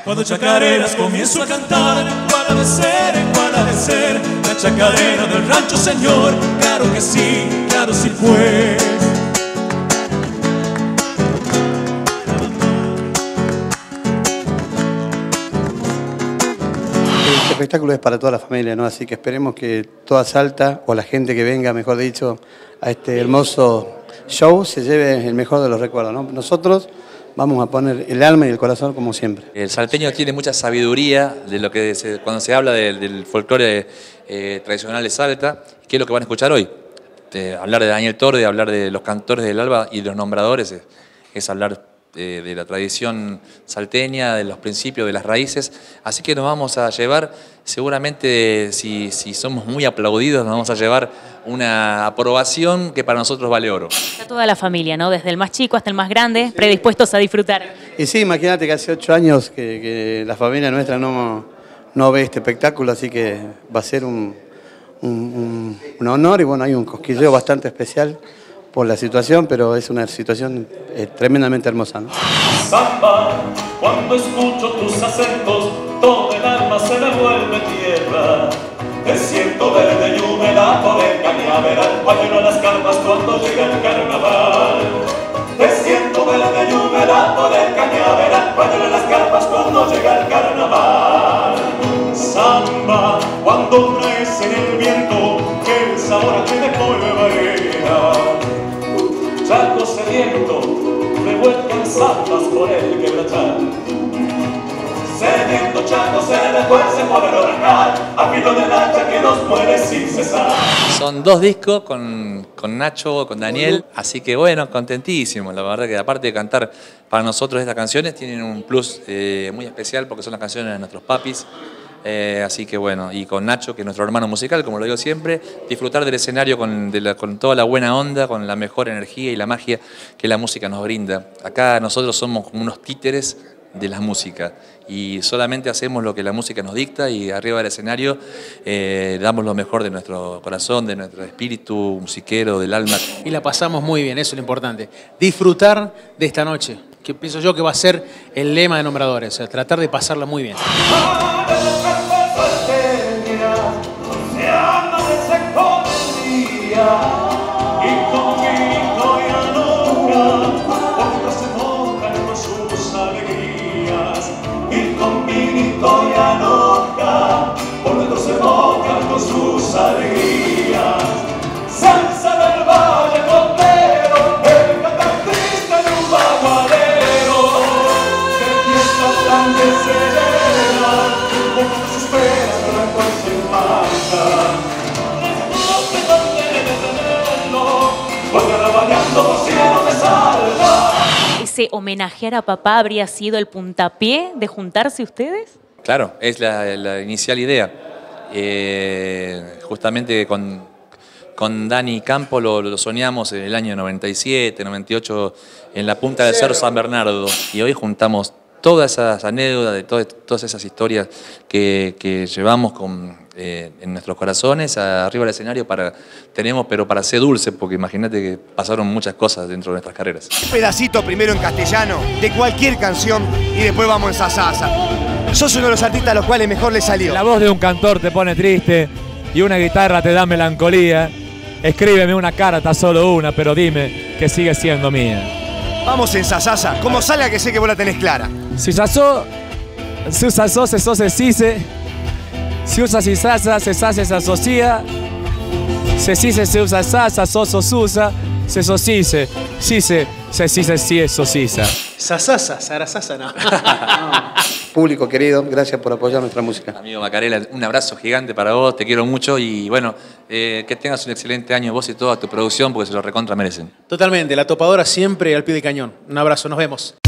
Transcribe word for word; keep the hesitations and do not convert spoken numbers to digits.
Cuando chacareras comienzo a cantar, cuál ha de ser, cuál ha de ser la chacarera del rancho, señor. Claro que sí, claro sí pues. Este espectáculo es para toda la familia, ¿no? Así que esperemos que toda Salta, o la gente que venga, mejor dicho, a este hermoso show, se lleve el mejor de los recuerdos, ¿no? Nosotros vamos a poner el alma y el corazón como siempre. El salteño tiene mucha sabiduría de lo que se, cuando se habla de, del folclore eh, tradicional de Salta. ¿Qué es lo que van a escuchar hoy? De hablar de Daniel Torde, hablar de los cantores del Alba y de los nombradores, es, es hablar eh, de la tradición salteña, de los principios, de las raíces. Así que nos vamos a llevar, seguramente si, si somos muy aplaudidos, nos vamos a llevar una aprobación que para nosotros vale oro. Está toda la familia, ¿no? Desde el más chico hasta el más grande, sí, predispuestos a disfrutar. Y sí, imagínate que hace ocho años que, que la familia nuestra no, no ve este espectáculo, así que va a ser un, un, un, un honor y bueno, hay un cosquilleo bastante especial por la situación, pero es una situación eh, tremendamente hermosa, ¿no? Samba, cuando escucho tus acentos, todo el alma se me vuelve tierra. Desierto verde y húmeda por el cañaveral, pañuelo a las carpas cuando llega el carnaval. Desierto verde y húmeda por el cañaveral, pañuelo a las carpas cuando llega el carnaval. Samba, cuando crece en el viento, que el sabor a que de polvareda. Chaco sediento, revuelcan zambas por el quebrachal. Sediento Chaco se refuerce por el huracán, a filo del hacha que nos muere sin cesar. Son dos discos con, con Nacho, con Daniel, así que bueno, contentísimos. La verdad que aparte de cantar para nosotros estas canciones, tienen un plus eh, muy especial porque son las canciones de nuestros papis. Eh, así que bueno, y con Nacho, que es nuestro hermano musical, como lo digo siempre, disfrutar del escenario con, de la, con toda la buena onda, con la mejor energía y la magia que la música nos brinda. Acá nosotros somos como unos títeres de la música y solamente hacemos lo que la música nos dicta y arriba del escenario eh, damos lo mejor de nuestro corazón, de nuestro espíritu musiquero, del alma. Y la pasamos muy bien, eso es lo importante. Disfrutar de esta noche, que pienso yo que va a ser el lema de Nombradores, o sea, tratar de pasarla muy bien. Por dentro se mojan con sus alegrías. Salsa del valle costero, el cantar triste de un bagualero. De fiesta tan serena, como nos espera el recuerdo sin marcha. Porque rebañando por cielo me salva. ¿Ese homenajear a papá habría sido el puntapié de juntarse ustedes? Claro, es la, la inicial idea. Eh, justamente con, con Dani Campo lo, lo soñamos en el año noventa y siete, noventa y ocho, en la punta del Cerro San Bernardo. Y hoy juntamos todas esas anécdotas, de todas, todas esas historias que, que llevamos con, eh, en nuestros corazones arriba del escenario. Para, tenemos, pero para ser dulce, porque imagínate que pasaron muchas cosas dentro de nuestras carreras. Un pedacito primero en castellano de cualquier canción y después vamos en salsa. Sos uno de los artistas a los cuales mejor le salió. La voz de un cantor te pone triste y una guitarra te da melancolía. Escríbeme una carta, solo una, pero dime que sigue siendo mía. Vamos en Sasasa, como salga que sé que vos la tenés clara. Si sasó, si usasó, se so, se sise. Si usa si sasa, se sase, se asocia. Se sise, se usa sasa, so, so, susa. Se sosise, sise, se sise, si es sosisa. Sasasa, sarasasa, no. Público querido, gracias por apoyar nuestra música. Amigo Macarela, un abrazo gigante para vos, te quiero mucho y bueno, eh, que tengas un excelente año vos y toda tu producción porque se lo recontra merecen. Totalmente, la topadora siempre al pie del cañón. Un abrazo, nos vemos.